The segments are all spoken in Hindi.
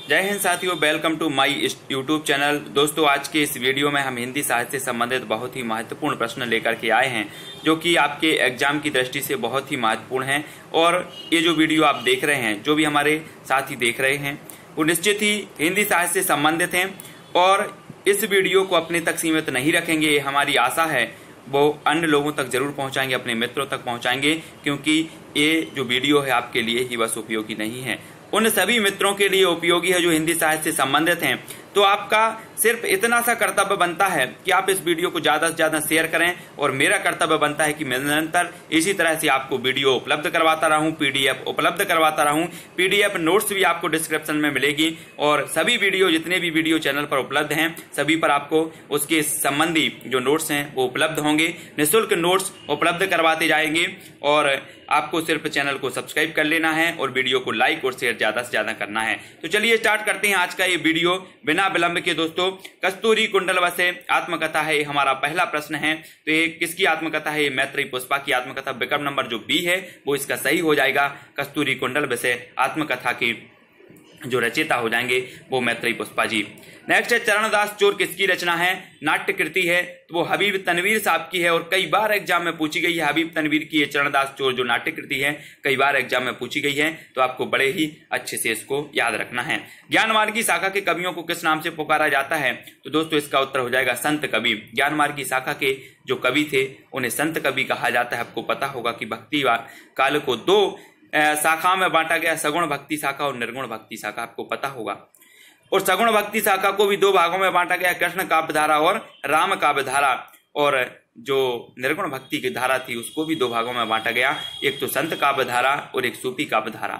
जय हिंद साथियों, welcome to my YouTube channel. दोस्तों, आज के इस वीडियो में हम हिंदी साहित्य से संबंधित बहुत ही महत्वपूर्ण प्रश्न लेकर के आए हैं जो कि आपके एग्जाम की दृष्टि से बहुत ही महत्वपूर्ण हैं। और ये जो वीडियो आप देख रहे हैं, जो भी हमारे साथी देख रहे हैं, वो निश्चित ही हिंदी साहित्य से संबंधित हैं और इस वीडियो को अपने तक सीमित नहीं रखेंगे। ये हमारी आशा है वो अन्य लोगों तक जरूर पहुंचाएंगे, अपने मित्रों तक पहुंचाएंगे, क्योंकि ये जो वीडियो है आपके लिए ही बस उपयोगी नहीं है, उन सभी मित्रों के लिए उपयोगी है जो हिंदी साहित्य से संबंधित हैं। तो आपका सिर्फ इतना सा कर्तव्य बनता है कि आप इस वीडियो को ज्यादा से ज्यादा शेयर करें और मेरा कर्तव्य बनता है कि मैं निरंतर इसी तरह से आपको वीडियो उपलब्ध करवाता रहूं, पीडीएफ उपलब्ध करवाता रहूं। पीडीएफ नोट्स भी आपको डिस्क्रिप्शन में मिलेगी और सभी वीडियो, जितने भी वीडियो चैनल पर उपलब्ध हैं, सभी पर आपको उसके संबंधी जो नोट्स हैं वो उपलब्ध होंगे। निःशुल्क नोट्स उपलब्ध करवाते जाएंगे और आपको सिर्फ चैनल को सब्सक्राइब कर लेना है और वीडियो को लाइक और शेयर ज्यादा से ज्यादा करना है। तो चलिए स्टार्ट करते हैं आज का ये वीडियो बिना विलंब के। दोस्तों, कस्तूरी कुंडल वसे आत्मकथा है, हमारा पहला प्रश्न है। तो ये किसकी आत्मकथा है? ये मैत्रेयी पुष्पा की आत्मकथा। विकल्प नंबर जो बी है वो इसका सही हो जाएगा। कस्तूरी कुंडल वसे आत्मकथा की जो रचयिता हो जाएंगे वो मैत्रेयी पुष्पा जी। नेक्स्ट है चरणदास चोर किसकी रचना है? नाट्य कृति है, तो वो हबीब तनवीर साहब की है और कई बार एग्जाम में पूछी गई है। हबीब तनवीर की ये चरणदास चोर जो नाट्य कृति है कई बार एग्जाम में पूछी गई है, तो आपको बड़े ही अच्छे से इसको याद रखना है। ज्ञानमार्गी शाखा के कवियों को किस नाम से पुकारा जाता है? तो दोस्तों इसका उत्तर हो जाएगा संत कवि। ज्ञानमार्गी शाखा के जो कवि थे उन्हें संत कवि कहा जाता है। आपको पता होगा कि भक्ति काल को दो शाखा में बांटा गया, सगुण भक्ति शाखा और निर्गुण भक्ति शाखा, आपको पता होगा। और सगुण भक्ति शाखा को भी दो भागों में बांटा गया, कृष्ण काव्य धारा और राम काव्य धारा। और जो निर्गुण भक्ति की धारा थी उसको भी दो भागों में बांटा गया, एक तो संत काव्य धारा और एक सूफी काव्य धारा।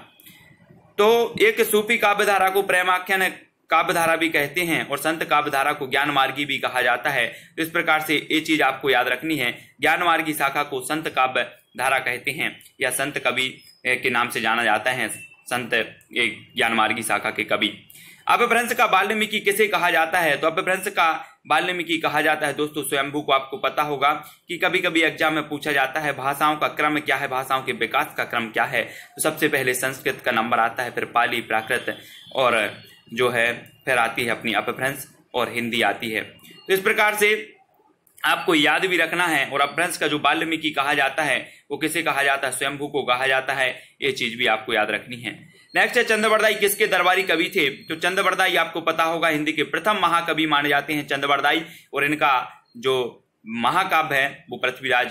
तो एक सूफी काव्य धारा को प्रेमाख्यान काव्य धारा भी कहते हैं और संत काव्य धारा को ज्ञान मार्गी भी कहा जाता है। तो इस प्रकार से ये चीज आपको याद रखनी है। ज्ञान मार्गी शाखा को संत काव्य धारा कहते हैं या संत कवि के नाम से जाना जाता है, संत ज्ञान मार्गी शाखा के कवि। अपभ्रंश का वाल्मीकि किसे कहा जाता है? तो अपभ्रंश का वाल्मीकि कहा जाता है दोस्तों स्वयंभू को। आपको पता होगा कि कभी कभी एग्जाम में पूछा जाता है भाषाओं का क्रम क्या है, भाषाओं के विकास का क्रम क्या है। तो सबसे पहले संस्कृत का नंबर आता है, फिर पाली, प्राकृत और जो है फिर आती है अपनी अपभ्रंश और हिंदी आती है। तो इस प्रकार से आपको याद भी रखना है। और अपभ्रंश का जो वाल्मीकि कहा जाता है वो किसे कहा जाता है? स्वयंभू को कहा जाता है। ये चीज भी आपको याद रखनी है। नेक्स्ट है चंद्रबरदाई किसके दरबारी कवि थे? तो चंद्रबरदाई आपको पता होगा हिंदी के प्रथम महाकवि माने जाते हैं चंद्रबरदाई। और इनका जो महाकाव्य है वो पृथ्वीराज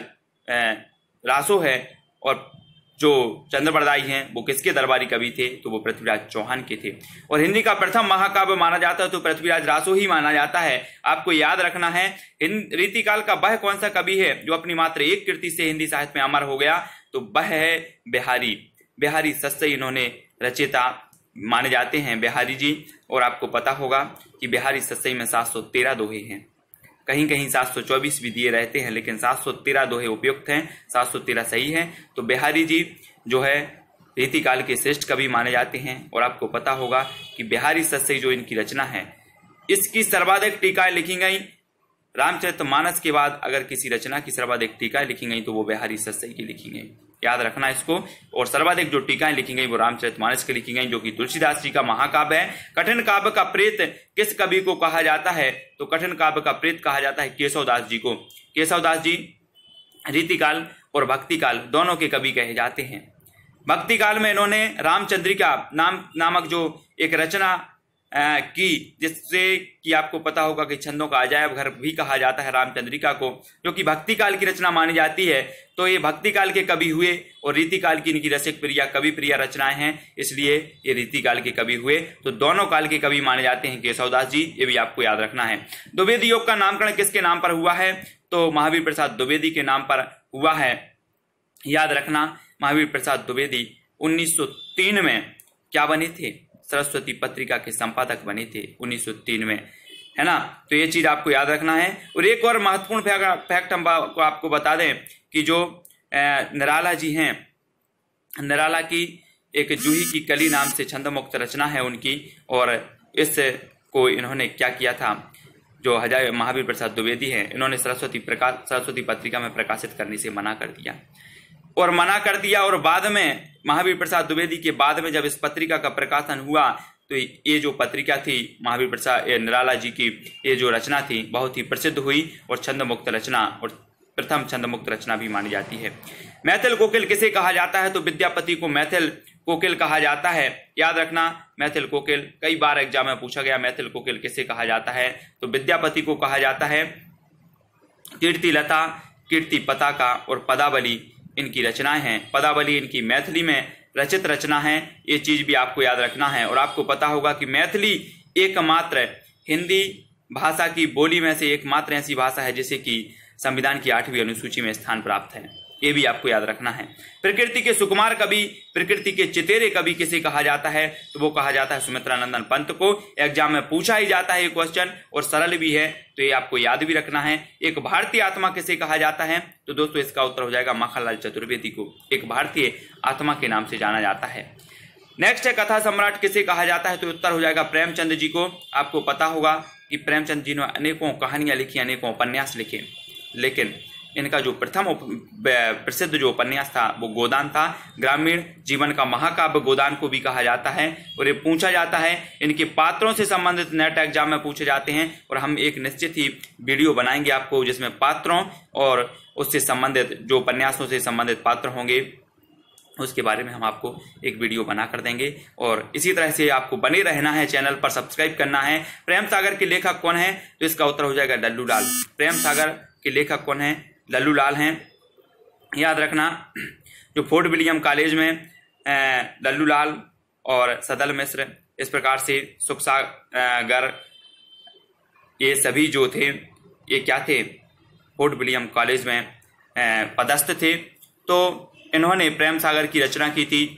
रासो है। और जो चंद्रबरदाई हैं वो किसके दरबारी कवि थे? तो वो पृथ्वीराज चौहान के थे। और हिंदी का प्रथम महाकाव्य माना जाता है तो पृथ्वीराज रासो ही माना जाता है। आपको याद रखना है रीतिकाल का वह कौन सा कवि है जो अपनी मात्र एक कृति से हिंदी साहित्य में अमर हो गया? तो वह है बिहारी। बिहारी सस्सई इन्होंने रचयिता माने जाते हैं, बिहारी जी। और आपको पता होगा कि बिहारी सस्सई में 713 दोहे हैं, कहीं कहीं 724 भी दिए रहते हैं, लेकिन 713 दोहे उपयुक्त हैं, 713 सही है। तो बिहारी जी जो है रीतिकाल के श्रेष्ठ कवि माने जाते हैं। और आपको पता होगा कि बिहारी सस्सई जो इनकी रचना है इसकी सर्वाधिक टीकाएं लिखी गई। रामचरितमानस के बाद अगर किसी रचना की सर्वाधिक टीकाएं लिखी गई तो वो बिहारी सस्सई की लिखी गई, याद रखना इसको। और सर्वाधिक जो टीकाएं लिखी गई वो रामचरितमानस की लिखी गई, जो कि तुलसीदास जी का महाकाव्य है। कठिन काव्य का प्रेत किस कवि को कहा जाता है? तो कठिन काव्य का प्रेत कहा जाता है केशवदास जी को। केशवदास जी रीतिकाल और भक्तिकाल दोनों के कवि कहे जाते हैं। भक्तिकाल में इन्होंने रामचंद्रिका नामक जो एक रचना की, जिससे कि आपको पता होगा कि छंदों का अजायब घर भी कहा जाता है रामचंद्रिका को, जो कि भक्तिकाल की रचना मानी जाती है। तो ये भक्तिकाल के कवि हुए और रीतिकाल की इनकी रसिक प्रिया कवि प्रिया रचनाएं हैं, इसलिए ये रीतिकाल के कवि हुए। तो दोनों काल के कवि माने जाते हैं केशवदास जी, ये भी आपको याद रखना है। द्विवेदी योग का नामकरण किसके नाम पर हुआ है? तो महावीर प्रसाद द्विवेदी के नाम पर हुआ है, याद रखना। महावीर प्रसाद द्विवेदी 1903 में क्या बने थे? सरस्वती पत्रिका के संपादक बने थे 1903 में, है ना। तो ये चीज आपको याद रखना है। और एक और महत्वपूर्ण फैक्ट हम आपको बता दें कि जो निराला जी हैं, निराला की एक जूही की कली नाम से छंदमुक्त रचना है उनकी। और इसको इन्होंने क्या किया था, जो महावीर प्रसाद द्विवेदी हैं, इन्होंने सरस्वती पत्रिका में प्रकाशित करने से मना कर दिया। और बाद में महावीर प्रसाद द्विवेदी के बाद में जब इस पत्रिका का प्रकाशन हुआ तो ये जो पत्रिका थी महावीर प्रसाद निराला जी की, ये जो रचना थी बहुत ही प्रसिद्ध हुई और छंदमुक्त रचना और प्रथम छंदमुक्त रचना भी मानी जाती है। मैथिल कोकिल किसे कहा जाता है? तो विद्यापति को मैथिल कोकिल कहा जाता है। याद रखना, मैथिल कोकिल कई बार एग्जाम में पूछा गया, मैथिल कोकिल किसे कहा जाता है? तो विद्यापति को कहा जाता है। कीर्तिलता, कीर्ति पताका और पदावली इनकी रचनाएं हैं। पदावली इनकी मैथिली में रचित रचना है, ये चीज भी आपको याद रखना है। और आपको पता होगा कि मैथिली एकमात्र हिंदी भाषा की बोली में से एकमात्र ऐसी भाषा है जिसे कि संविधान की 8वीं अनुसूची में स्थान प्राप्त है, ये भी आपको याद रखना है। प्रकृति के सुकुमार कवि, प्रकृति के चितेरे कवि किसे कहा जाता है? तो वो कहा जाता है सुमित्रानंदन पंत को। एग्जाम में पूछा ही जाता है ये क्वेश्चन और सरल भी है, तो ये आपको याद भी रखना है। एक भारतीय आत्मा किसे कहा जाता है? तो दोस्तों इसका उत्तर हो जाएगा माखनलाल चतुर्वेदी को एक भारतीय आत्मा के नाम से जाना जाता है। नेक्स्ट है कथा सम्राट किसे कहा जाता है? तो उत्तर हो जाएगा प्रेमचंद जी को। आपको पता होगा कि प्रेमचंद जी ने अनेकों कहानियां लिखी, अनेकों उपन्यास लिखे, लेकिन इनका जो प्रथम प्रसिद्ध जो उपन्यास था वो गोदान था। ग्रामीण जीवन का महाकाव्य गोदान को भी कहा जाता है। और ये पूछा जाता है, इनके पात्रों से संबंधित नेट एग्जाम में पूछे जाते हैं और हम एक निश्चित ही वीडियो बनाएंगे आपको जिसमें पात्रों और उससे संबंधित जो उपन्यासों से संबंधित पात्र होंगे उसके बारे में हम आपको एक वीडियो बना कर देंगे। और इसी तरह से आपको बने रहना है, चैनल पर सब्सक्राइब करना है। प्रेम सागर के लेखक कौन है? तो इसका उत्तर हो जाएगा लल्लू लाल। प्रेम सागर के लेखक कौन है? लल्लू लाल हैं। याद रखना, जो फोर्ट विलियम कॉलेज में लल्लू लाल और सदल मिश्र, इस प्रकार से सुख सागर, ये सभी जो थे ये क्या थे? फोर्ट विलियम कॉलेज में पदस्थ थे। तो इन्होंने प्रेम सागर की रचना की थी,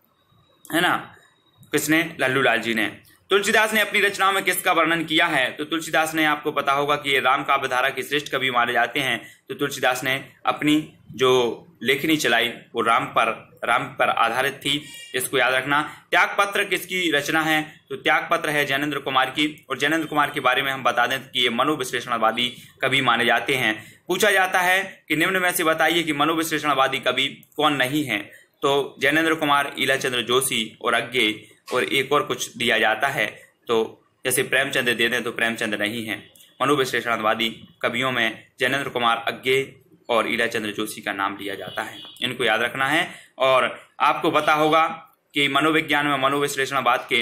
है ना? किसने? लल्लू लाल जी ने। तुलसीदास ने अपनी रचनाओं में किसका वर्णन किया है? तो तुलसीदास ने, आपको पता होगा कि ये राम काव्य धारा के श्रेष्ठ कवि माने जाते हैं। तो तुलसीदास ने अपनी जो लेखनी चलाई वो राम पर आधारित थी, इसको याद रखना। त्यागपत्र किसकी रचना है? तो त्यागपत्र है जैनेन्द्र कुमार की। और जैनेन्द्र कुमार के बारे में हम बता दें कि ये मनोविश्लेषणवादी कवि माने जाते हैं। पूछा जाता है कि निम्न में से बताइए कि मनोविश्लेषणवादी कवि कौन नहीं है? तो जैनेन्द्र कुमार, ईलाचंद्र जोशी और अज्ञे और एक और कुछ दिया जाता है। तो जैसे प्रेमचंद दे दें तो प्रेमचंद नहीं है। मनोविश्लेषणवादी कवियों में जैनेन्द्र कुमार, अज्ञे और ईलाचंद्र जोशी का नाम लिया जाता है, इनको याद रखना है। और आपको पता होगा कि मनोविज्ञान में मनोविश्लेषणवाद के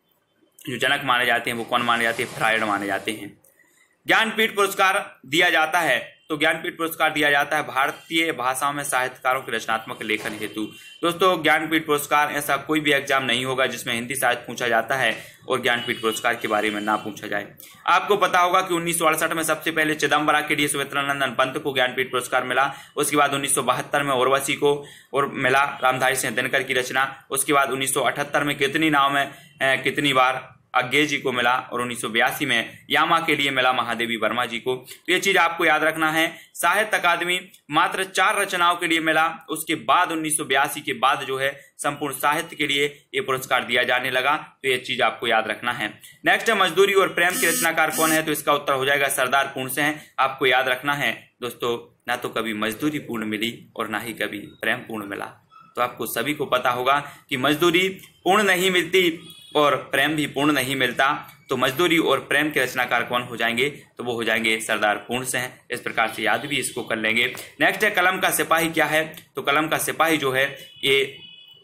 जो जनक माने जाते हैं वो कौन माने जाते हैं? फ्रायड माने जाते हैं। ज्ञानपीठ पुरस्कार दिया जाता है, तो ज्ञानपीठ पुरस्कार दिया जाता है भारतीय भाषाओं में साहित्यकारों के रचनात्मक लेखन हेतु। दोस्तों ज्ञानपीठ पुरस्कार, ऐसा कोई भी एग्जाम नहीं होगा जिसमें हिंदी साहित्य पूछा जाता है और ज्ञानपीठ पुरस्कार के बारे में ना पूछा जाए। आपको पता होगा कि 1968 में सबसे पहले चिदम्बरा के लिए सुमित्रानंदन पंत को ज्ञानपीठ पुरस्कार मिला। उसके बाद 1972 में उर्वशी को और मिला, रामधारी सिंह दिनकर की रचना। उसके बाद 1978 में कितनी नाव में कितनी बार अज्ञे जी को मिला। और 1982 में यामा के लिए मिला महादेवी वर्मा जी को। तो ये चीज आपको याद रखना है। साहित्य अकादमी मात्र 4 रचनाओं के लिए मिला। उसके बाद 1982 के बाद जो है संपूर्ण साहित्य के लिए ये पुरस्कार दिया जाने लगा। तो ये चीज आपको याद रखना है। नेक्स्ट है मजदूरी और प्रेम के रचनाकार कौन है? तो इसका उत्तर हो जाएगा सरदार पूर्ण सिंह। आपको याद रखना है दोस्तों, ना तो कभी मजदूरी पूर्ण मिली और ना ही कभी प्रेम पूर्ण मिला। तो आपको सभी को पता होगा कि मजदूरी पूर्ण नहीं मिलती और प्रेम भी पूर्ण नहीं मिलता। तो मजदूरी और प्रेम के रचनाकार कौन हो जाएंगे? तो वो हो जाएंगे सरदार पूर्ण सिंह। इस प्रकार से याद भी इसको कर लेंगे। नेक्स्ट है कलम का सिपाही क्या है? तो कलम का सिपाही जो है ये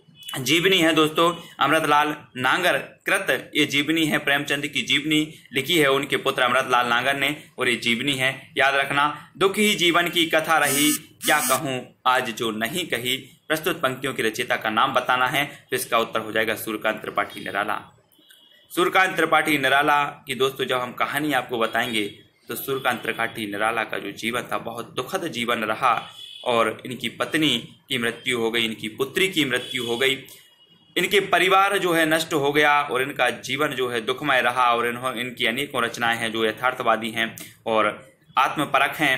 जीवनी है दोस्तों। अमृतलाल नांगर कृत ये जीवनी है, प्रेमचंद की जीवनी लिखी है उनके पुत्र अमृतलाल नांगर ने और ये जीवनी है। याद रखना, दुख ही जीवन की कथा रही, क्या कहूँ आज जो नहीं कही। प्रस्तुत पंक्तियों के रचयिता का नाम बताना है, तो इसका उत्तर हो जाएगा सूर्यकांत त्रिपाठी निराला। सूर्यकांत त्रिपाठी निराला की दोस्तों जब हम कहानी आपको बताएंगे तो सूर्यकांत त्रिपाठी निराला का जो जीवन था बहुत दुखद जीवन रहा और इनकी पत्नी की मृत्यु हो गई, इनकी पुत्री की मृत्यु हो गई, इनके परिवार जो है नष्ट हो गया और इनका जीवन जो है दुखमय रहा। और इनकी अनेकों रचनाएं हैं जो यथार्थवादी हैं और आत्मपरक हैं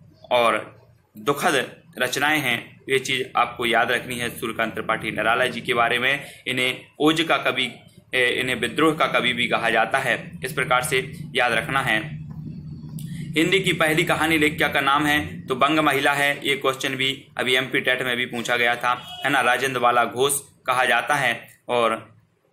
और दुखद रचनाएं हैं। ये चीज आपको याद रखनी है सूर्यकांत त्रिपाठी निराला जी के बारे में। इन्हें ओज का कवि, इन्हें विद्रोह का कवि भी कहा जाता है। इस प्रकार से याद रखना है। हिंदी की पहली कहानी लेखिका का नाम है तो बंग महिला है। ये क्वेश्चन भी अभी MP टेट में भी पूछा गया था, है ना। राजेंद्र वाला घोष कहा जाता है। और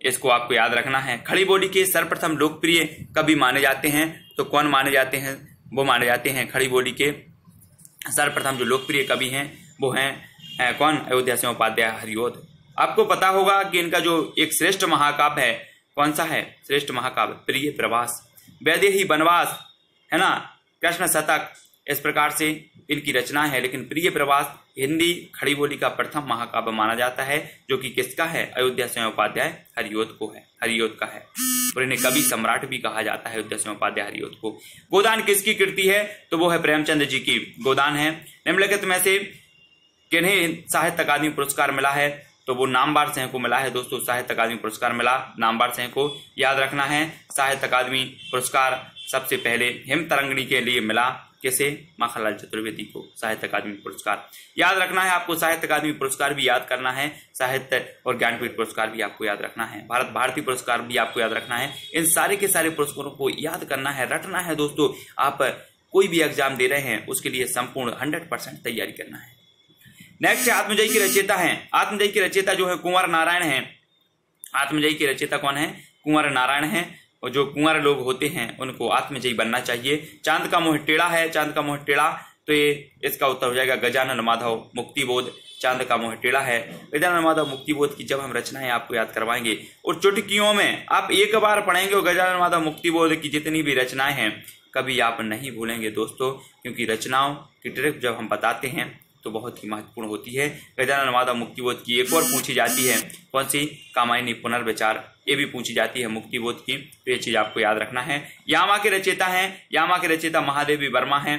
इसको आपको याद रखना है। खड़ी बोली के सर्वप्रथम लोकप्रिय कवि माने जाते हैं, तो कौन माने जाते हैं? वो माने जाते हैं खड़ी बोली के सर्वप्रथम जो लोकप्रिय कवि हैं वो हैं कौन? अयोध्या सिंह उपाध्याय हरिओद। आपको पता होगा कि इनका जो एक श्रेष्ठ महाकाव्य है, कौन सा है श्रेष्ठ महाकाव्य? प्रिय प्रवास, वैदेही वनवास, है ना, कृष्ण शतक, इस प्रकार से इनकी रचना है। लेकिन प्रिय प्रवास हिंदी खड़ी बोली का प्रथम महाकाव्य माना जाता है, जो कि किसका है? अयोध्या सिंह उपाध्याय हरिओद का है। और इन्हें कवि सम्राट भी कहा जाता है अयोध्या सिंह उपाध्याय हरिओद को। गोदान किसकी कृति है? तो वो है प्रेमचंद जी की गोदान है। निम्नलिखित में से किन्हें साहित्य अकादमी पुरस्कार मिला है? तो वो नामवर सिंह को मिला है दोस्तों, साहित्य अकादमी पुरस्कार मिला नामवर सिंह को, याद रखना है। साहित्य अकादमी पुरस्कार सबसे पहले हिमतरंगिणी के लिए मिला, किसे? माखनलाल चतुर्वेदी को साहित्य अकादमी पुरस्कार। याद रखना है आपको, साहित्य अकादमी पुरस्कार भी याद करना है, साहित्य और ज्ञानपीठ पुरस्कार भी आपको याद रखना है, भारत भारती पुरस्कार भी आपको याद रखना है। इन सारे के सारे पुरस्कारों को याद करना है, रटना है दोस्तों। आप कोई भी एग्जाम दे रहे हैं उसके लिए संपूर्ण 100% तैयारी करना है। नेक्स्ट आत्मजयी के रचयिता हैं, आत्मजयी के रचयिता जो है कुंवर नारायण हैं। आत्मजयी के रचयिता कौन है? कुंवर नारायण हैं। और जो कुंवर लोग होते हैं उनको आत्मजयी बनना चाहिए। चांद का मोह टेढ़ा है, चांद का मोह टेढ़ा, तो ये इसका उत्तर हो जाएगा गजानन माधव मुक्तिबोध। चांद का मोह टेढ़ा है, गजानन माधव मुक्तिबोध की जब हम रचनाएं आपको याद करवाएंगे और चुटकियों में आप एक बार पढ़ेंगे और गजानन माधव मुक्तिबोध की जितनी भी रचनाएं हैं कभी आप नहीं भूलेंगे दोस्तों, क्योंकि रचनाओं की ट्रिक जब हम बताते हैं तो बहुत ही महत्वपूर्ण होती है। गजानन माधव मुक्तिबोध की एक और पूछी जाती है, कौन सी? कामायनी पुनर्विचार, ये भी पूछी जाती है मुक्तिबोध की, तो ये चीज आपको याद रखना है। यामा के रचयिता हैं, यामा के रचयिता महादेवी वर्मा हैं।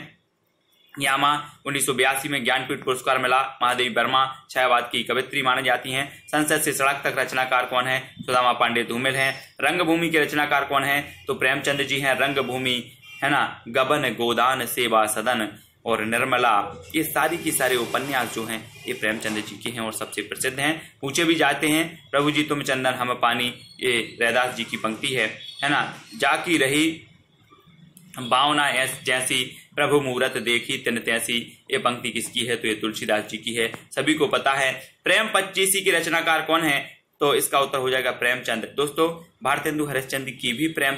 यामा 1982 में ज्ञानपीठ पुरस्कार मिला। महादेवी वर्मा छायावाद की कवित्री मानी जाती हैं। संसद से सड़क तक रचनाकार कौन है? सुदामा पांडे धूमिल हैं। रंगभूमि के रचनाकार कौन है? तो प्रेमचंद जी हैं। रंगभूमि, है ना, गबन, गोदान, सेवा सदन और निर्मला, ये सारी की सारे उपन्यास जो हैं ये प्रेमचंद जी के हैं और सबसे प्रसिद्ध हैं, पूछे भी जाते हैं। प्रभु जी तुम चंदन हम पानी, ये रैदास जी की पंक्ति है ना। जाकी रही भावना जैसी, प्रभु मूरत देखी तिन तैसी, ये पंक्ति किसकी है? तो ये तुलसीदास जी की है, सभी को पता है। प्रेम पच्चीसी की रचनाकार कौन है? तो इसका उत्तर हो जाएगा प्रेमचंद। दोस्तों भारतेंदु हरिश्चंद्र की भी प्रेम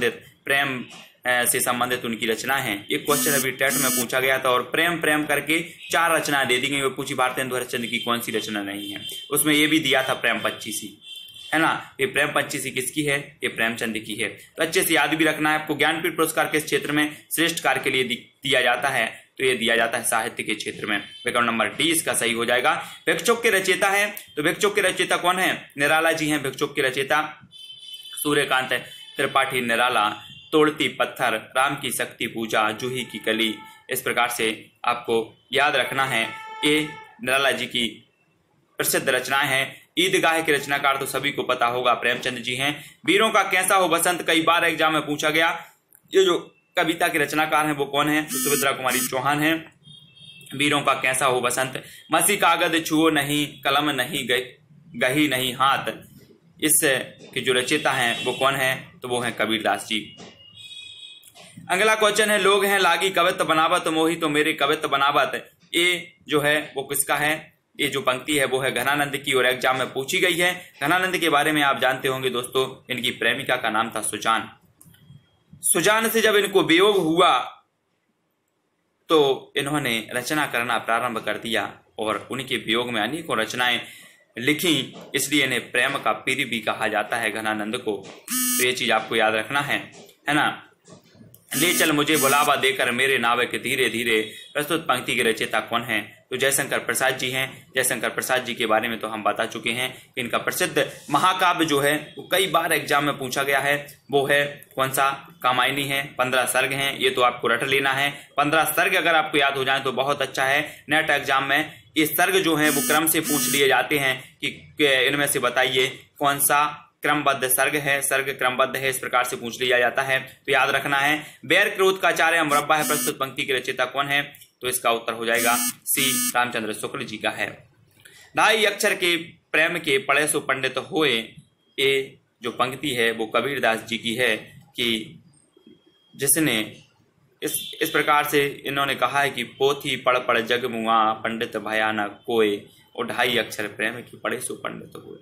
से संबंधित उनकी रचना है। एक क्वेश्चन अभी टेट में पूछा गया था और प्रेम प्रेम करके 4 रचना दे दी गई, वो पूछी भारतेंदु हरिश्चंद्र की कौन सी रचना नहीं है, उसमें ये भी दिया था प्रेम पच्चीसी, है ना। ये प्रेम पच्चीसी किसकी है? ये प्रेमचंद की है। तो अच्छे से याद भी रखना है आपको। ज्ञानपीठ पुरस्कार किस क्षेत्र में श्रेष्ठ कार्य के लिए दिया जाता है? तो ये दिया जाता है साहित्य के क्षेत्र में। विकल्प नंबर डी इसका सही हो जाएगा। भिक्षुक के रचयिता है, तो भिक्षुक के रचयिता कौन है? निराला जी हैं भिक्षुक के रचयिता। सूर्यकांत त्रिपाठी निराला, तोड़ती पत्थर, राम की शक्ति पूजा, जूही की कली, इस प्रकार से आपको याद रखना है। ये निराला जी की प्रसिद्ध रचनाएं हैं। ईदगाह के रचनाकार तो सभी को पता होगा प्रेमचंद जी हैं। वीरों का कैसा हो बसंत कई बार एग्जाम में पूछा गया। ये जो कविता के रचनाकार हैं वो कौन है? तो सुभद्रा कुमारी चौहान हैं। वीरों का कैसा हो बसंत, मसी कागज छुओ नहीं, कलम नहीं गही नहीं हाथ, इस के जो रचयिता हैं वो कौन है? तो वो हैं कबीरदास जी। अगला क्वेश्चन है, लोग हैं लागी कवित्व बनावत मोही तो मेरे कवित्व बनावत, ये जो है वो किसका है? ये जो पंक्ति है वो है घनानंद की और एग्जाम में पूछी गई है। घनानंद के बारे में आप जानते होंगे दोस्तों, इनकी प्रेमिका का नाम था सुजान। सुजान से जब इनको वियोग हुआ तो इन्होंने रचना करना प्रारंभ कर दिया और उनके वियोग में अनेकों रचनाएं लिखी, इसलिए इन्हें प्रेम का पीर भी कहा जाता है घनानंद को। तो ये चीज आपको याद रखना है ना। ले चल मुझे बुलावा देकर मेरे नावे के धीरे धीरे, प्रस्तुत पंक्ति के रचयिता कौन है? तो जयशंकर प्रसाद जी हैं। जयशंकर प्रसाद जी के बारे में तो हम बता चुके हैं कि इनका प्रसिद्ध महाकाव्य जो है वो कई बार एग्जाम में पूछा गया है, वो है कौन सा? कामायनी है। 15 सर्ग हैं, ये तो आपको रट लेना है। 15 सर्ग अगर आपको याद हो जाए तो बहुत अच्छा है। नेट एग्जाम में ये सर्ग जो है वो क्रम से पूछ लिए जाते हैं कि इनमें से बताइए कौन सा क्रमबद्ध सर्ग है, सर्ग क्रमबद्ध है, इस प्रकार से पूछ लिया जाता है। तो याद रखना है। बैर क्रोध का चार्य मुरब्बा है, प्रस्तुत पंक्ति के रचयिता कौन है? तो इसका उत्तर हो जाएगा सी, रामचंद्र शुक्ल जी का है। 2.5 अक्षर के प्रेम के पढ़े सो पंडित होए, ये जो पंक्ति है वो कबीरदास जी की है कि जिसने इस प्रकार से इन्होंने कहा है कि पोथी पढ़ पढ़ जग मुआ, पंडित भया न कोय, और 2.5 अक्षर प्रेम की पढ़े सो पंडित हुए।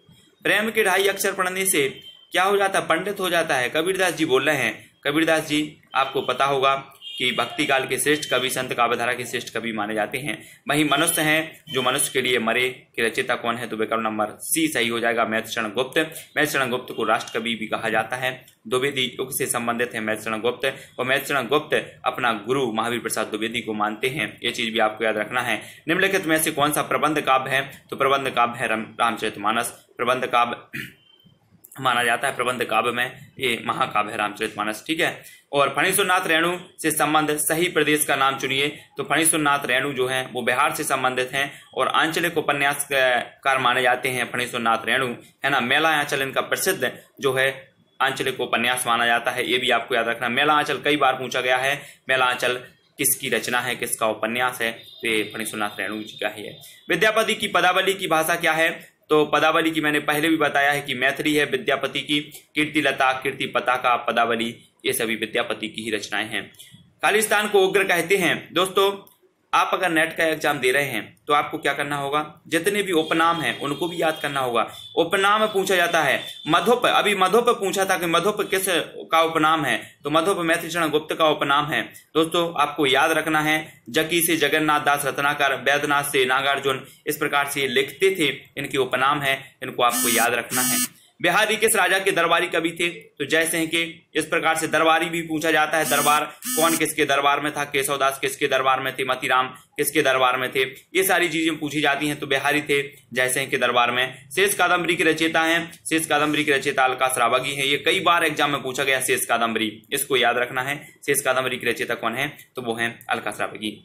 प्रेम के 2.5 अक्षर पढ़ने से क्या हो जाता है? पंडित हो जाता है। कबीरदास जी बोल रहे हैं। कबीरदास जी आपको पता होगा कि भक्ति काल के श्रेष्ठ कवि, संत काव्यधारा के श्रेष्ठ कवि माने जाते हैं। वही मनुष्य हैं जो मनुष्य के लिए मरे के रचयिता कौन है? तो विकल्प नंबर सी सही हो जाएगा, मैथिलीशरण गुप्त। मैथिलीशरण गुप्त को राष्ट्र कवि भी कहा जाता है। द्विवेदी युग से संबंधित है मैथिलीशरण गुप्त, और मैथिलीशरण गुप्त अपना गुरु महावीर प्रसाद द्विवेदी को मानते हैं। ये चीज भी आपको याद रखना है। निम्नलिखित में से कौन सा प्रबंध काव्य है? तो प्रबंध काव्य है रामचरितमानस। प्रबंध काव्य माना जाता है। प्रबंध काव्य में ये महाकाव्य है रामचरितमानस। ठीक है। और फणीश्वरनाथ रेणु से संबंध सही प्रदेश का नाम चुनिए। तो फणीश्वरनाथ रेणु जो है वो बिहार से संबंधित हैं और आंचलिक उपन्यासकार माने जाते हैं फणीश्वरनाथ रेणु, है ना। मेला आंचल इनका प्रसिद्ध जो है आंचलिक उपन्यास माना जाता है। ये भी आपको याद रखना। मेला आंचल कई बार पूछा गया है। मेला आंचल किसकी रचना है, किसका उपन्यास है? तो ये फणीश्वरनाथ रेणु जी का ही है। विद्यापति की पदावली की भाषा क्या है? तो पदावली की मैंने पहले भी बताया है कि मैथिली है विद्यापति की। कीर्तिलता, कीर्ति पताका, पदावली ये सभी विद्यापति की ही रचनाएं हैं। खालिस्तान को उग्र कहते हैं। दोस्तों आप अगर नेट का एग्जाम दे रहे हैं तो आपको क्या करना होगा? जितने भी उपनाम हैं उनको भी याद करना होगा। उपनाम पूछा जाता है। मधुप, अभी मधुप पूछा था कि मधुप किस का उपनाम है? तो मधुप मैथिलीशरण गुप्त का उपनाम है। दोस्तों आपको याद रखना है। जकी से जगन्नाथ दास रत्नाकर, वैद्यनाथ से नागार्जुन, इस प्रकार से लिखते थे। इनके उपनाम है, इनको आपको याद रखना है। बिहारी किस राजा के दरबारी कवि थे? तो जयसिंह के। इस प्रकार से दरबारी भी पूछा जाता है। दरबार कौन किसके दरबार में था? केशवदास किसके दरबार में थे? मतीराम किसके दरबार में थे? ये सारी चीजें पूछी जाती हैं। तो बिहारी थे जयसिंह के दरबार में। शेष कादम्बरी के रचयिता हैं। शेष कादम्बरी के रचयिता अलका श्रावगी है। ये कई बार एग्जाम में पूछा गया शेष कादम्बरी, इसको याद रखना है। शेष कादम्बरी के रचयिता कौन है? तो वो है अलका श्रावगी।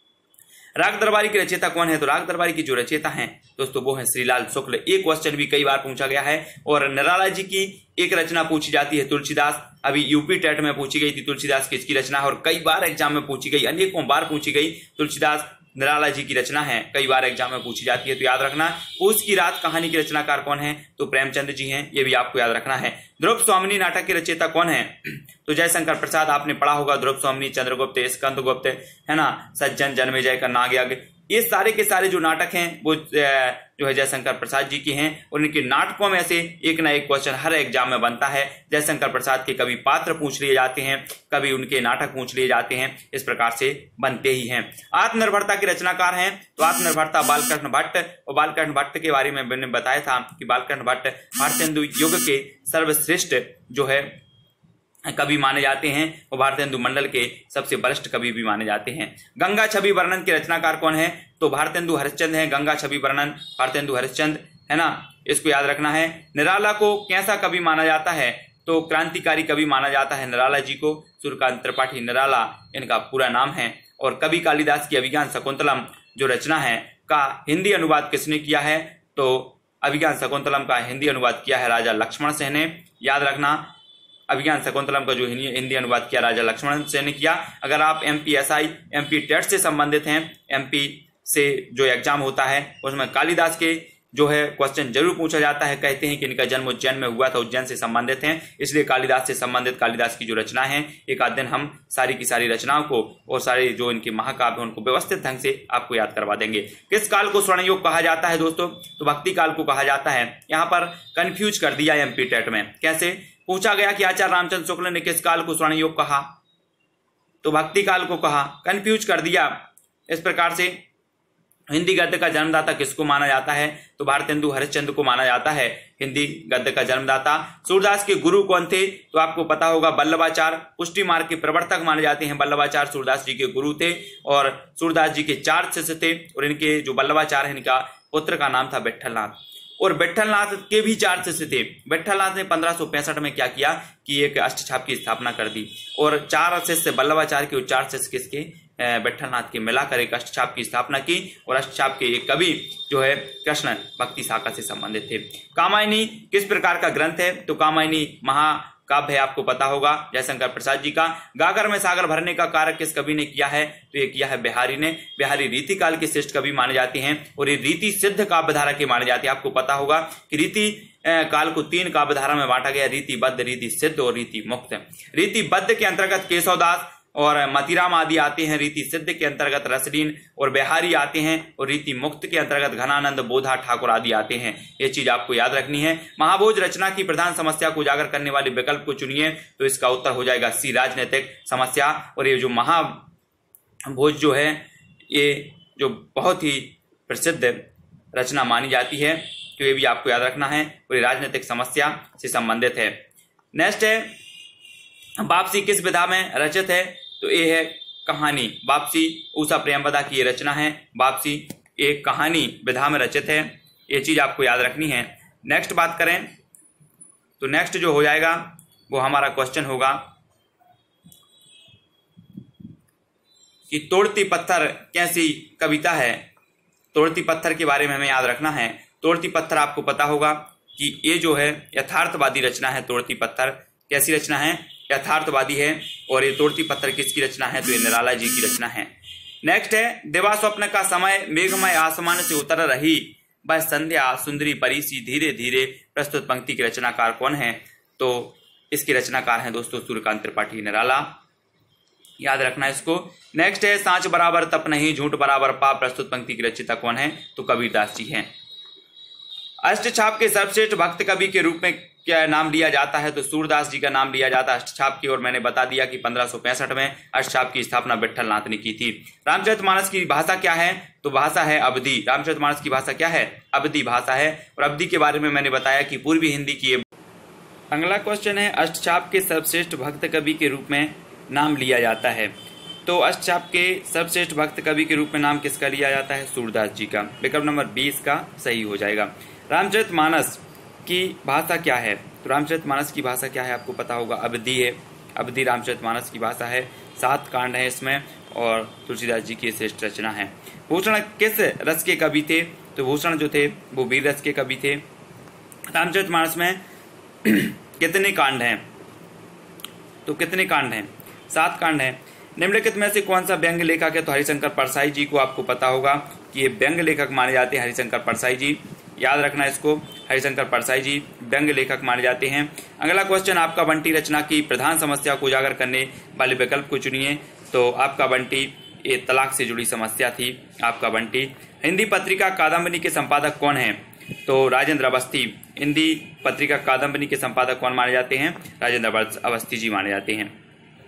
राग दरबारी की रचयिता कौन है? तो राग दरबारी की जो रचयिता हैं दोस्तों वो है श्रीलाल शुक्ल। एक क्वेश्चन भी कई बार पूछा गया है। और निराला जी की एक रचना पूछी जाती है तुलसीदास। अभी यूपी टेट में पूछी गई थी तुलसीदास किसकी रचना है, और कई बार एग्जाम में पूछी गई, अनेकों बार पूछी गई। तुलसीदास निराला जी की रचना है, कई बार एग्जाम में पूछी जाती है। तो याद रखना। पूस की रात कहानी के रचनाकार कौन है? तो प्रेमचंद जी हैं। ये भी आपको याद रखना है। ध्रुव स्वामिनी नाटक के रचयिता कौन है? तो जयशंकर प्रसाद। आपने पढ़ा होगा ध्रुव स्वामिनी, चंद्रगुप्त, स्कंदगुप्त, है ना, सज्जन, जन्मेजय का नागयज्ञ, ये सारे के सारे जो नाटक हैं वो जो है जयशंकर प्रसाद जी की हैं। और इनके नाटकों में से एक ना एक क्वेश्चन हर एग्जाम में बनता है। जयशंकर प्रसाद के कभी पात्र पूछ लिए जाते हैं, कभी उनके नाटक पूछ लिए जाते हैं, इस प्रकार से बनते ही हैं। आत्मनिर्भरता के रचनाकार हैं तो आत्मनिर्भरता बालकृष्ण भट्ट। और बालकृष्ण भट्ट के बारे में मैंने बताया था कि बालकृष्ण भट्ट भारतेंदु युग के सर्वश्रेष्ठ जो है कवि माने जाते हैं और भारतेंदु मंडल के सबसे वरिष्ठ कवि भी माने जाते हैं। गंगा छवि वर्णन के रचनाकार कौन है? तो भारतेंदु हरिश्चंद है। गंगा छवि वर्णन भारतेंदु हरिश्चंद, है ना, इसको याद रखना है। निराला को कैसा कवि माना जाता है? तो क्रांतिकारी कवि माना जाता है निराला जी को। सूर्यकांत त्रिपाठी निराला इनका पूरा नाम है। और कवि कालिदास की अभिज्ञान शकुंतलम जो रचना है का हिंदी अनुवाद किसने किया है? तो अभिज्ञान शकुंतलम का हिंदी अनुवाद किया है राजा लक्ष्मण सेन ने। याद रखना, अभिज्ञान शकुंतलम का जो हिंदी अनुवाद किया राजा लक्ष्मण सेन ने किया। अगर आप MPSI MP टेट से संबंधित हैं, MP से जो एग्जाम होता है उसमें कालिदास के जो है क्वेश्चन जरूर पूछा जाता है। कहते हैं कि इनका जन्म उज्जैन में हुआ था, उज्जैन से संबंधित हैं, इसलिए कालिदास से संबंधित कालिदास की जो रचना है एक आध दिन हम सारी की सारी रचनाओं को और सारे जो इनके महाकाव्य उनको व्यवस्थित ढंग से आपको याद करवा देंगे। किस काल को स्वर्ण युग कहा जाता है दोस्तों? तो भक्ति काल को कहा जाता है। यहाँ पर कंफ्यूज कर दिया MP टेट में। कैसे? पूछा गया कि आचार्य रामचंद्र शुक्ल ने किस काल को स्वर्ण युग कहा? तो भक्ति काल को कहा, कंफ्यूज कर दिया। इस प्रकार से हिंदी गद्य का जन्मदाता किसको माना जाता है? तो भारतेंदु हरिश्चंद्र को माना जाता है हिंदी गद्य का जन्मदाता। सूरदास के गुरु कौन थे? तो आपको पता होगा वल्लभाचार्य। पुष्टि मार्ग के प्रवर्तक माने जाते हैं वल्लभाचार्य, सूरदास जी के गुरु थे। और सूरदास जी के 4 शिष्य थे और इनके जो वल्लभाचार्य है इनका पुत्र का नाम था विट्ठलनाथ। और विट्ठलनाथ के भी 4 शिष्य थे। विट्ठलनाथ ने 1565 में क्या किया कि एक अष्टछाप की स्थापना कर दी। और 4 शिष्य वल्लभाचार्य के 4 शिष्य किसके? विट्ठलनाथ के मिलाकर एक अष्टछाप की स्थापना की। और अष्टछाप के एक कवि जो है कृष्ण भक्ति शाखा से संबंधित थे। कामायनी किस प्रकार का ग्रंथ है? तो कामायनी महाकाव्य है, आपको पता होगा जयशंकर प्रसाद जी का। गागर में सागर भरने का कार्य किस कवि ने किया है? तो ये किया है बिहारी ने। बिहारी रीति काल के श्रेष्ठ कवि माने जाते हैं और ये रीति सिद्ध काव्यधारा के माने जाते हैं। आपको पता होगा कि रीति काल को 3 काव्यधारा में बांटा गया, रीतिबद्ध, रीति सिद्ध और रीति मुक्त। रीतिबद्ध के अंतर्गत केशवदास और मतीराम आदि आते हैं रीति सिद्ध के अंतर्गत रसलीन, और बिहारी आते हैं और रीति मुक्त के अंतर्गत घनानंद, बोधा, ठाकुर आदि आते हैं। ये चीज आपको याद रखनी है। महाभोज रचना की प्रधान समस्या को उजागर करने वाले विकल्प को चुनिए, तो इसका उत्तर हो जाएगा सी, राजनीतिक समस्या। और ये जो महाभोज जो है ये जो बहुत ही प्रसिद्ध रचना मानी जाती है, तो ये भी आपको याद रखना है, और ये राजनीतिक समस्या से संबंधित है। नेक्स्ट है वापसी किस विधा में रचित है, तो ये है कहानी। वापसी उषा प्रेमवदा की ये रचना है। वापसी एक कहानी विधा में रचित है, ये चीज आपको याद रखनी है। नेक्स्ट बात करें तो नेक्स्ट जो हो जाएगा वो हमारा क्वेश्चन होगा कि तोड़ती पत्थर कैसी कविता है। तोड़ती पत्थर के बारे में हमें याद रखना है। तोड़ती पत्थर आपको पता होगा कि ये जो है यथार्थवादी रचना है। तोड़ती पत्थर कैसी रचना है, यथार्थवादी है। और ये तोड़ती पत्थर किसकी रचना है, तो ये निराला जी की रचना है। नेक्स्ट है दिवा स्वप्न का समय, मेघमय आसमान से उतर रही वह संध्या, सुंदरी परीसी धीरे धीरे। प्रस्तुत पंक्ति के रचनाकार कौन है, तो इसके रचनाकार हैं दोस्तों सूर्यकांत त्रिपाठी, निराला, याद रखना इसको। नेक्स्ट है सांच बराबर तप नहीं, झूठ बराबर पाप। प्रस्तुत पंक्ति की रचयिता कौन है, तो कबीरदास जी हैं। अष्टछाप के सर्वश्रेष्ठ भक्त कवि के रूप में क्या नाम लिया जाता है, तो सूरदास जी का नाम लिया जाता है अष्टछाप की। और मैंने बता दिया कि 1565 में अष्टछाप की स्थापना विट्ठल नाथ ने की थी। रामचरितमानस की भाषा क्या है, तो भाषा है अवधी। रामचरितमानस की भाषा क्या है, अवधी भाषा है। और अवधी के बारे में मैंने बताया कि पूर्वी हिंदी की। अगला क्वेश्चन है अष्टछाप के सर्वश्रेष्ठ भक्त कवि के रूप में नाम लिया जाता है, तो अष्टछाप के सर्वश्रेष्ठ भक्त कवि के रूप में नाम किसका लिया जाता है, सूरदास जी का। विकल्प नंबर 20 का सही हो जाएगा। रामचरितमानस की भाषा क्या है, तो रामचरितमानस की भाषा क्या है आपको पता होगा, अवधी है। अवधी रामचरितमानस की भाषा है। 7 कांड है इसमें और तुलसीदास जी की श्रेष्ठ रचना है। भूषण किस रस के कवि थे, तो भूषण जो थे वो वीर रस के कवि थे। रामचरितमानस में कितने कांड हैं, तो कितने कांड हैं, 7 कांड हैं। निम्नलिखित में से कौन सा व्यंग्य लेखक है, तो हरिशंकर परसाई जी को आपको पता होगा कि ये व्यंग्य लेखक माने जाते हैं, हरिशंकर परसाई जी, याद रखना इसको। हरिशंकर परसाई जी व्यंग्य लेखक माने जाते हैं। अगला क्वेश्चन आपका बंटी रचना की प्रधान समस्या को उजागर करने वाले विकल्प को चुनिए, तो आपका बंटी ये तलाक से जुड़ी समस्या थी। आपका बंटी। हिंदी पत्रिका कादम्बनी के संपादक कौन है, तो राजेंद्र अवस्थी। हिंदी पत्रिका कादम्बनी के संपादक कौन माने जाते हैं, राजेंद्र अवस्थी जी माने जाते हैं।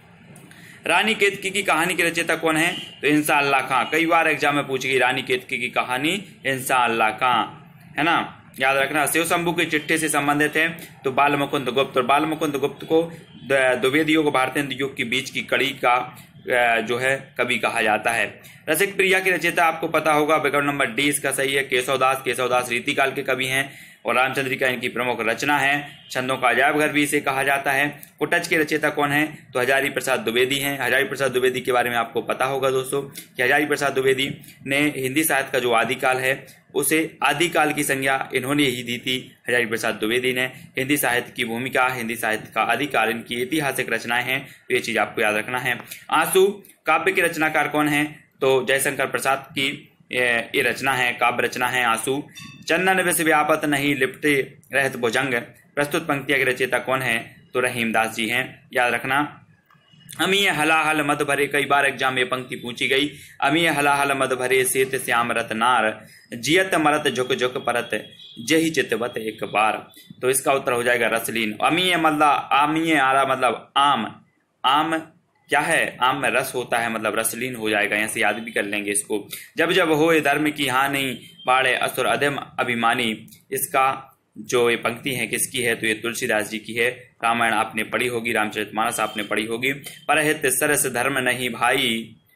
रानी केतकी की कहानी के रचयिता कौन है, तो इंशाअल्लाह खां। कई बार एग्जाम में पूछी गई रानी केतकी की कहानी, इंशाअल्लाह खां, है ना, याद रखना। शिव शंभू के चिट्ठे से संबंधित है, तो बाल मुकुंद गुप्त। और बाल मुकुंद गुप्त को द्विवेद युग भारतेंद्र युग के बीच की कड़ी का जो है कवि कहा जाता है। रसिक प्रिया की रचयिता आपको पता होगा, विकल्प नंबर डी इसका सही है, केशवदास। केशवदास रीतिकाल के कवि हैं और रामचंद्रिका इनकी प्रमुख रचना है। छंदों का अजायब घर भी इसे कहा जाता है। कुटच के रचयिता कौन है, तो हजारी प्रसाद द्विवेदी हैं। हजारी प्रसाद द्विवेदी के बारे में आपको पता होगा दोस्तों कि हजारी प्रसाद द्विवेदी ने हिंदी साहित्य का जो आदिकाल है उसे आदिकाल की संज्ञा इन्होंने ही दी थी। हजारी प्रसाद द्विवेदी ने हिंदी साहित्य की भूमिका, हिंदी साहित्य का आदिकाल, इनकी ऐतिहासिक रचनाएं हैं, तो ये चीज आपको याद रखना है। आंसू काव्य के रचनाकार कौन है, तो जयशंकर प्रसाद की ये रचना है, काव्य रचना है आंसू। चंदन विष व्यापत नहीं लिपटे रहत भुजंग। प्रस्तुत पंक्तियां के रचयिता कौन है, तो रहीमदास जी हैं, याद रखना। अमीय हलाहल मद भरे, कई बार एग्जाम में पंक्ति पूछी गई। अमीय हलाहल मद भरे सेत श्याम रत नार, जियत मरत झुक झुक परत जही चितवत एक बार। तो इसका उत्तर हो जाएगा रसलीन। अमीय मतलब आमीय आरा मतलब आम, आम क्या है, आम में रस होता है, मतलब रसलीन हो जाएगा, यहाँ से याद भी कर लेंगे इसको। जब जब होए धर्म की हानि, बाड़े असुर अधम अभिमानी। इसका जो ये पंक्ति है किसकी है, तो ये तुलसीदास जी की है। रामायण आपने पढ़ी होगी, रामचरितमानस आपने पढ़ी होगी। परहित सरस धर्म नहीं भाई,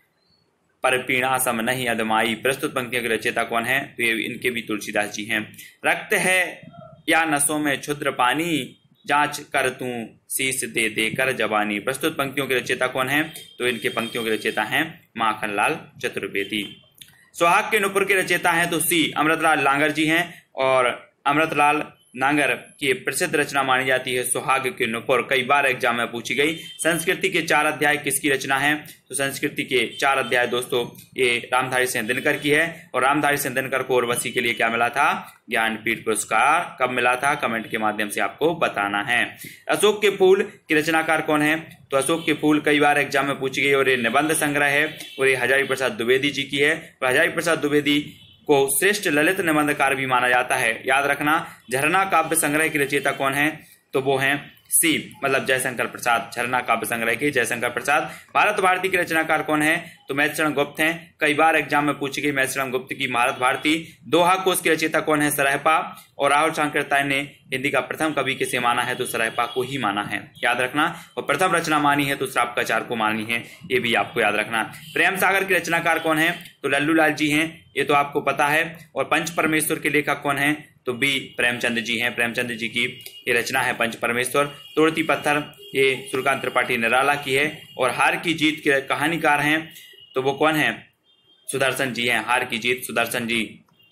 पर पीणा सम नहीं अदमाई। प्रस्तुत पंक्तियों के रचयिता कौन है, तो ये इनके भी तुलसीदास जी हैं। रक्त है या नसों में क्षुद्र पानी, जांच कर तू शीश दे दे कर जवानी। प्रस्तुत पंक्तियों के रचयिता कौन है, तो इनके पंक्तियों के रचयिता हैं माखनलाल चतुर्वेदी। सुहाग के नुपुर के रचयिता हैं, तो सी अमृतलाल लांगर जी हैं। और अमृतलाल नांगर की प्रसिद्ध रचना मानी जाती है सुहाग के नुपुर, कई बार एग्जाम में पूछी गई। संस्कृति के 4 अध्याय किसकी रचना है, तो संस्कृति के 4 अध्याय दोस्तों ये रामधारी सिंह दिनकर की है। और रामधारी सिंह दिनकर को उर्वशी के लिए क्या मिला था, ज्ञानपीठ पुरस्कार। कब मिला था, कमेंट के माध्यम से आपको बताना है। अशोक के फूल की रचनाकार कौन है, तो अशोक के फूल कई बार एग्जाम में पूछी गई और ये निबंध संग्रह है और ये हजारी प्रसाद द्विवेदी जी की है। तो हजारी प्रसाद द्विवेदी को श्रेष्ठ ललित निबंधकार भी माना जाता है। याद रखना, झरना काव्य संग्रह के रचयिता कौन है, तो वो हैं सी मतलब जयशंकर प्रसाद। झरना काव्य संग्रह के जयशंकर प्रसाद। भारत भारती के रचनाकार कौन है, तो मैत्रेयी गुप्त हैं। कई बार एग्जाम में पूछी गई मैत्रेयी गुप्त की भारत भारती। दोहा कोश के रचयिता कौन है, सरहपा। और राहुल सांकृत्यायन ने हिंदी का प्रथम कवि किसे माना है, तो सरहपा को ही माना है। याद रखना। और प्रथम रचना मानी है तो श्रावकाचार्य को मानी है, ये भी आपको याद रखना। प्रेम सागर के रचनाकार कौन है, तो लल्लू लाल जी हैं, ये तो आपको पता है। और पंच परमेश्वर के लेखक कौन है, तो बी प्रेमचंद जी हैं। प्रेमचंद जी की ये रचना है पंच परमेश्वर। तोड़ती पत्थर ये सूर्यकांत त्रिपाठी निराला की है। और हार की जीत के कहानीकार हैं, तो वो कौन है, सुदर्शन जी हैं। हार की जीत सुदर्शन जी,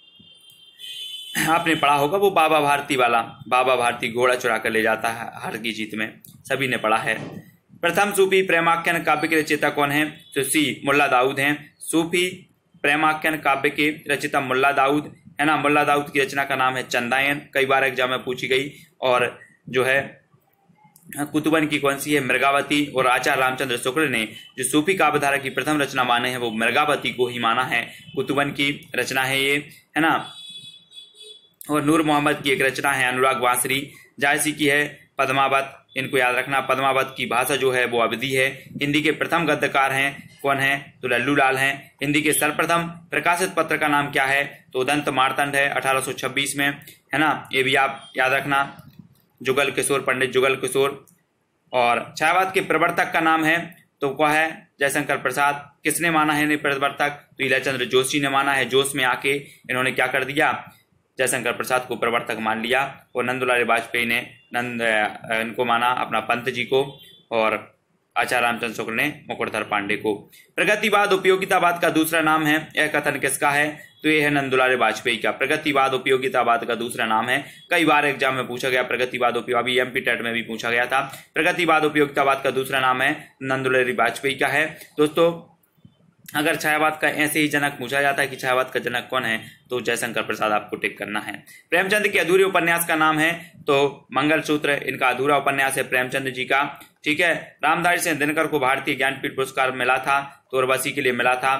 आपने पढ़ा होगा वो बाबा भारती वाला, बाबा भारती घोड़ा चुरा कर ले जाता है हार की जीत में, सभी ने पढ़ा है। प्रथम सूफी प्रेमाख्यान काव्य के रचयिता कौन है, तो सी मुल्ला दाऊद हैं। सूफी प्रेमाख्यान काव्य के रचयिता मुल्ला दाऊद है ना। मुल्ला दाऊद की रचना का नाम है चंदायन, कई बार एग्जाम में पूछी गई। और जो है कुतुबन की कौन सी है, मृगावती। और आचार्य रामचंद्र शुक्ल ने जो सूफी काव्यधारा की प्रथम रचना माने हैं वो मृगावती को ही माना है। कुतुबन की रचना है ये, है ना। और नूर मोहम्मद की एक रचना है अनुराग वासरी। जायसी की है पद्मावत, इनको याद रखना। पद्मावत की भाषा जो है वो अवधी है। हिंदी के प्रथम गद्यकार हैं कौन है, तो लल्लू लाल हैं। हिंदी के सर्वप्रथम प्रकाशित पत्र का नाम क्या है, तो उदंत मार्तंड है 1826 में, है ना। ये भी आप याद रखना। जुगल किशोर, पंडित जुगल किशोर। और छायावाद के प्रवर्तक का नाम है, तो क्या है, जयशंकर प्रसाद। किसने माना है इन्हें प्रवर्तक, तो इलाचंद्र जोशी ने माना है। जोश में आके इन्होंने क्या कर दिया, जयशंकर प्रसाद को प्रवर्तक मान लिया। और नंदुलाल वाजपेयी ने इनको माना अपना पंत जी को। और आचार्य रामचंद्र शुक्ल ने मुकुटधर पांडे को। प्रगतिवाद उपयोगितावाद का दूसरा नाम है, यह कथन किसका है, तो यह है नंदुलाल वाजपेयी का। प्रगतिवाद उपयोगितावाद का दूसरा नाम है। कई बार एग्जाम में पूछा गया प्रगतिवाद अभी एमपी टेट में भी पूछा गया था। प्रगतिवाद उपयोगितावाद का दूसरा नाम है नंदुलाल वाजपेयी का है। दोस्तों अगर छायावाद का ऐसे ही जनक पूछा जाता है कि छायावाद का जनक कौन है, तो जयशंकर प्रसाद आपको टिक करना है। प्रेमचंद के अधूरे उपन्यास का नाम है, तो मंगलसूत्र इनका अधूरा उपन्यास है प्रेमचंद जी का। ठीक है। रामधारी सिंह दिनकर को भारतीय ज्ञानपीठ पुरस्कार मिला था, तो उर्वशी के लिए मिला था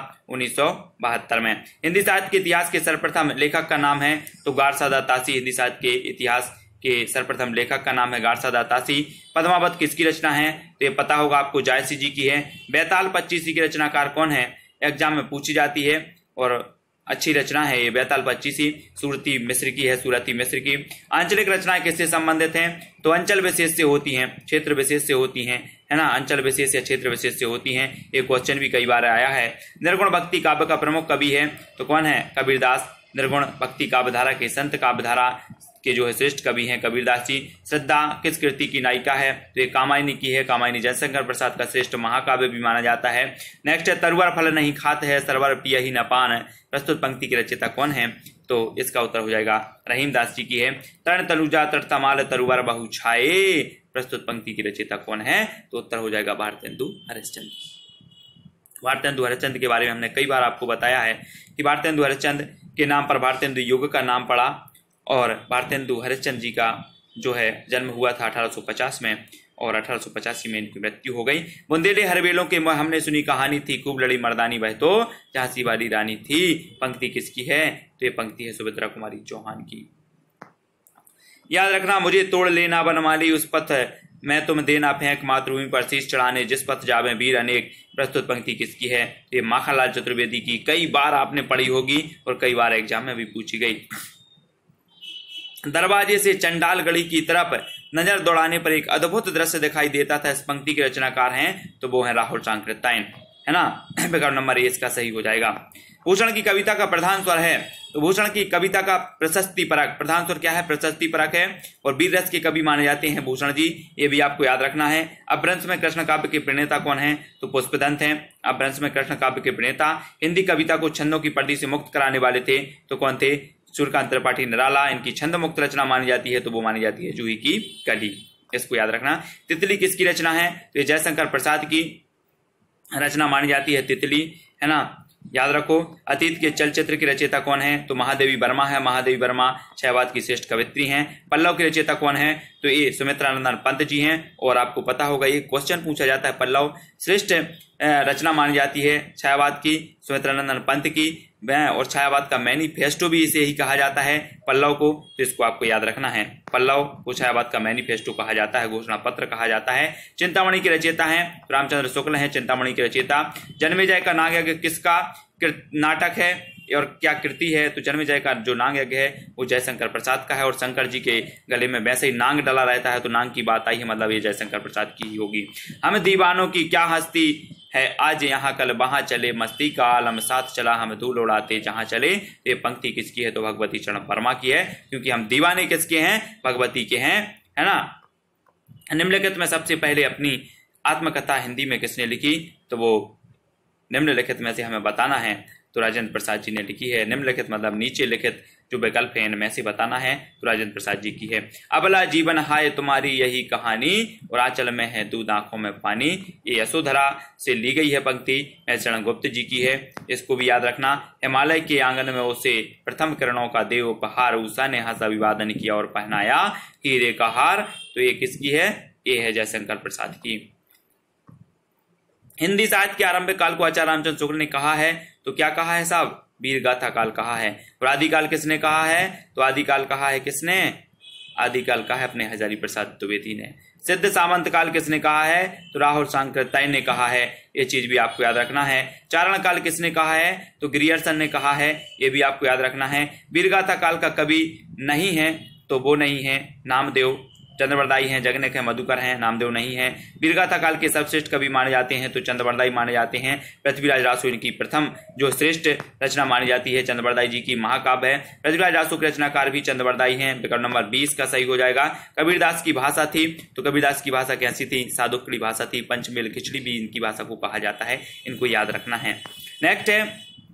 1972 में। हिंदी साहित्य के इतिहास के सर्वप्रथम लेखक का नाम है, तो गारसादा तासी। हिंदी साहित्य के इतिहास के सर्वप्रथम लेखक का नाम है गारसादा तासी। पद्मावत किसकी रचना है, तो ये पता होगा आपको, जायसी जी की है। बैताल पच्चीसी की रचनाकार कौन है, एग्जाम में पूछी जाती है और अच्छी रचना है ये बैताल पच्चीसी। सूरती मिश्र की है, सूरती मिश्र की। आंचलिक रचनाएं किससे संबंधित हैं, तो अंचल विशेष से होती हैं, क्षेत्र विशेष से होती हैं, है ना। अंचल विशेष या क्षेत्र विशेष से होती हैं। ये क्वेश्चन भी कई बार आया है। निर्गुण भक्ति काव्य का प्रमुख कवि है, तो कौन है, कबीरदास। निर्गुण भक्ति काव्यधारा के संत काव्यधारा के जो है श्रेष्ठ कवि हैं कबीरदास जी। श्रद्धा किस कृति की नायिका है, तो ये कामायनी की है। कामायनी जयशंकर प्रसाद का श्रेष्ठ महाकाव्य भी माना जाता है। नेक्स्ट है तरुवर फल नहीं खात है, सरवर पिया ही न पान। प्रस्तुत पंक्ति के रचयिता कौन है, तो इसका उत्तर हो जाएगा रहीमदास जी की है। तरण तनुजा तटतमाल तरुवर बहु छाए। प्रस्तुत पंक्ति की रचयिता कौन है, तो उत्तर हो जाएगा भारतेंदु हरिश्चंद्र। भारतेंदु हरिश्चंद्र के बारे में हमने कई बार आपको बताया है कि भारतेंदु हरिश्चंद्र के नाम पर भारतेंदु युग का नाम पड़ा। और भारतेंदु हरिश्चंद्र जी का जो है जन्म हुआ था 1850 में और 1885 में इनकी मृत्यु हो गई। बुंदेले हरबेलों के हमने सुनी कहानी थी, खूब लड़ी मर्दानी वह तो झांसी वाली रानी थी। पंक्ति किसकी है, तो ये पंक्ति है सुभद्रा कुमारी चौहान की। याद रखना, मुझे तोड़ लेना बनमाली उस पथ मैं तुम देना फेंक, मातृभूमि पर शीश चढ़ाने जिस पथ जावे वीर अनेक। प्रस्तुत पंक्ति किसकी है, ये माखनलाल चतुर्वेदी की। कई बार आपने पढ़ी होगी और कई बार एग्जाम में भी पूछी गई। दरवाजे से चंडाल गढ़ी की तरफ नजर दौड़ाने पर एक अद्भुत दृश्य दिखाई देता था। इस पंक्ति के रचनाकार हैं, तो वो है राहुल सांकृत्यायन, है ना। विकल्प नंबर ए इसका सही हो जाएगा। भूषण की कविता का प्रधान स्वर है, तो भूषण की कविता का प्रशस्ति परक प्रधान स्वर क्या है, प्रशस्ति परक है। और वीर रस के कवि माने जाते हैं भूषण जी, ये भी आपको याद रखना है। अपभ्रंश में कृष्ण काव्य के प्रणेता कौन है, तो पुष्पदंत हैं। अपभ्रंश में कृष्ण काव्य के प्रणेता। हिंदी कविता को छंदों की पर्दी से मुक्त कराने वाले थे, तो कौन थे, सूर्यकांत त्रिपाठी निराला। इनकी छंद मुक्त रचना मानी जाती है, तो वो मानी जाती है जूही की कली। इसको याद रखना। तितली किसकी रचना है, तो ये जयशंकर प्रसाद की रचना मानी जाती है तितली, है ना। याद रखो। अतीत के चलचित्र की रचयिता कौन है? तो महादेवी वर्मा है। महादेवी वर्मा छायावाद की श्रेष्ठ कवित्री हैं। पल्लव की रचयिता कौन है? तो ये सुमित्रानंदन पंत जी हैं। और आपको पता होगा ये क्वेश्चन पूछा जाता है, पल्लव श्रेष्ठ रचना मानी जाती है छायावाद की सुमित्रानंदन पंत की, और छायावाद का मैनिफेस्टो भी इसे ही कहा जाता है पल्लव को, तो इसको आपको याद रखना है। पल्लव को छायावाद का मैनिफेस्टो कहा जाता है, घोषणा पत्र कहा जाता है। चिंतामणि के रचयिता हैं रामचंद्र शुक्ल हैं चिंतामणि के रचयिता। जन्मेजय का नाग यज्ञ किसका नाटक है और क्या कृति है? तो जन्मेजय का जो नाग यज्ञ है वो जयशंकर प्रसाद का है, और शंकर जी के गले में वैसे ही नांग डला रहता है, तो नांग की बात आई है, मतलब ये जयशंकर प्रसाद की ही होगी। हम दीवानों की क्या हस्ती है, आज यहाँ कल वहां चले, मस्ती का आलम साथ चला, हम धूल उड़ाते जहां चले। ये पंक्ति किसकी है? तो भगवती चरण वर्मा की है, क्योंकि हम दीवाने किसके हैं? भगवती के हैं, है ना। निम्नलिखित में सबसे पहले अपनी आत्मकथा हिंदी में किसने लिखी? तो वो निम्नलिखित में से हमें बताना है, तो राजेंद्र प्रसाद जी ने लिखी है। निम्नलिखित मतलब नीचे लिखित जो विकल्प है इनमें से बताना है, तो राजेंद्र प्रसाद जी की है। अबला जीवन हाय तुम्हारी यही कहानी, और आंचल में है दूध आंखों में पानी। ये यशोधरा से ली गई है पंक्ति, चरण गुप्त जी की है, इसको भी याद रखना। हिमालय के आंगन में उसे प्रथम किरणों का देव उपहार, उषा ने हंस अभिवादन किया और पहनाया हीरे का हार। तो ये किसकी है? ये है जयशंकर प्रसाद की। हिंदी साहित्य के आरंभिक काल को आचार्य रामचंद्र शुक्ल ने कहा है, तो क्या कहा है साहब? वीर गाथा काल कहा है। और आदिकाल किसने कहा है? तो आदिकाल कहा है किसने? आदिकाल कहा है अपने हजारी प्रसाद द्विवेदी ने। सिद्ध सामंत काल किसने कहा है? तो राहुल सांकृत्यायन ने कहा है, ये चीज भी आपको याद रखना है। चारण काल किसने कहा है? तो ग्रियर्सन ने कहा है, ये भी आपको याद रखना है। वीरगाथा काल का कवि नहीं है, तो वो नहीं है नामदेव, चंद्रवरदायी हैं, जगनेक हैं, मधुकर हैं, नामदेव नहीं है। वीरगाथा काल के सर्वश्रेष्ठ कवि माने जाते हैं तो चंद्रवरदायी माने जाते हैं। पृथ्वीराज रासो इनकी प्रथम जो श्रेष्ठ रचना मानी जाती है चंद्रवरदायी जी की महाकाव्य है। पृथ्वीराज रासो के रचनाकार भी चंद्रवरदायी हैं। विकल्प नंबर 20 का सही हो जाएगा। कबीरदास की भाषा थी, तो कबीरदास की भाषा कैसी थी? साधुकड़ी भाषा थी। पंचमेल खिचड़ी भी इनकी भाषा को कहा जाता है, इनको याद रखना है। नेक्स्ट है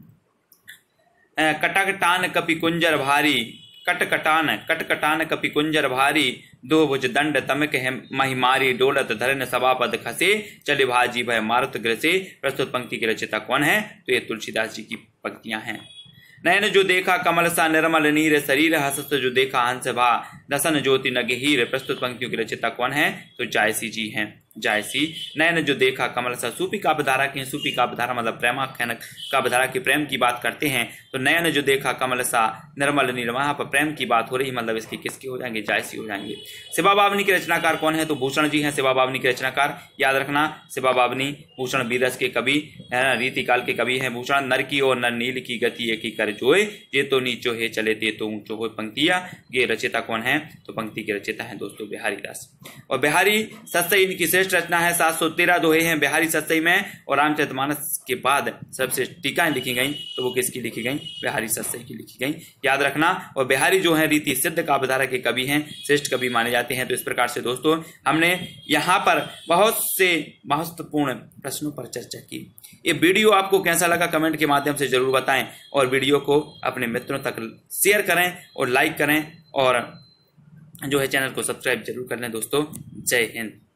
कटकटान कपि कुंजर भारी, कटकटान कपि कुंजर भारी, दो भुज दंड तमक है महिमारी, डोलत धरन सभापद खसे, चले भाजी भय मारुत ग्रसे। प्रस्तुत पंक्ति के रचयिता कौन है? तो ये तुलसीदास जी की पंक्तियां हैं। नयन जो देखा कमल सा निर्मल नीर, शरीर हसत जो देखा हंस भा, दसन ज्योति नगहीर। प्रस्तुत पंक्तियों के रचयिता कौन है? तो जायसी जी हैं, जायसी। नयन जो देखा कमल सा, सूफी काव्यधारा की, सूफी काव्यधारा मतलब प्रेमाख्यान काव्यधारा की प्रेम की बात करते हैं, तो नयन जो देखा कमल सा निर्मल नील, वहां पर प्रेम की बात हो रही, मतलब इसके किसके हो जाएंगे? जायसी हो जाएंगे। शिवा बावनी के रचनाकार कौन है? तो भूषण जी हैं शिवा बावनी के रचनाकार, याद रखना। शिवा बावनी भूषण बीरस के कवि, रीतिकाल के कवि हैं। भूषण नर की और नर नील की गति एक ही कर जोए, ये तो नीचो है चले ते तो ऊंचो हो। पंक्तियां ये रचयिता कौन है? तो पंक्ति के रचयिता हैं दोस्तों बिहारी दास। और बिहारी सत्सई इनकी श्रेष्ठ रचना है। 713 दोहे हैं बिहारी सत्सई में, और रामचरितमानस के बाद सबसे टीकाएं लिखी गई, तो वो किसकी लिखी गई? बिहारी सत्सई की लिखी गई, याद रखना। और बिहारी जो है रीति सिद्ध काव्यधारा के कवि हैं, श्रेष्ठ कवि माने जाते हैं। तो इस प्रकार से दोस्तों हमने यहाँ पर बहुत से महत्वपूर्ण प्रश्नों पर चर्चा की। ये वीडियो आपको कैसा लगा कमेंट के माध्यम से जरूर बताएं, और वीडियो को अपने मित्रों तक शेयर करें और लाइक करें, और जो है चैनल को सब्सक्राइब जरूर कर लें दोस्तों। जय हिंद।